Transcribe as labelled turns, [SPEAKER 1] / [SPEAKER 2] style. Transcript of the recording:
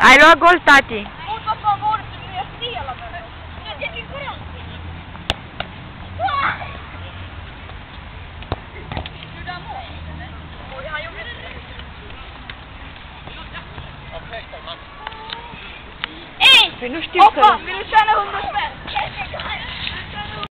[SPEAKER 1] Ai luat gol, tati.
[SPEAKER 2] Mut vad fan var det för nya spelare? Jag fick gå runt. Gjorde han mål? Oj, han gjorde det.
[SPEAKER 1] Păi nu știu
[SPEAKER 2] Hoppa, vill du tjäna 100 spänn?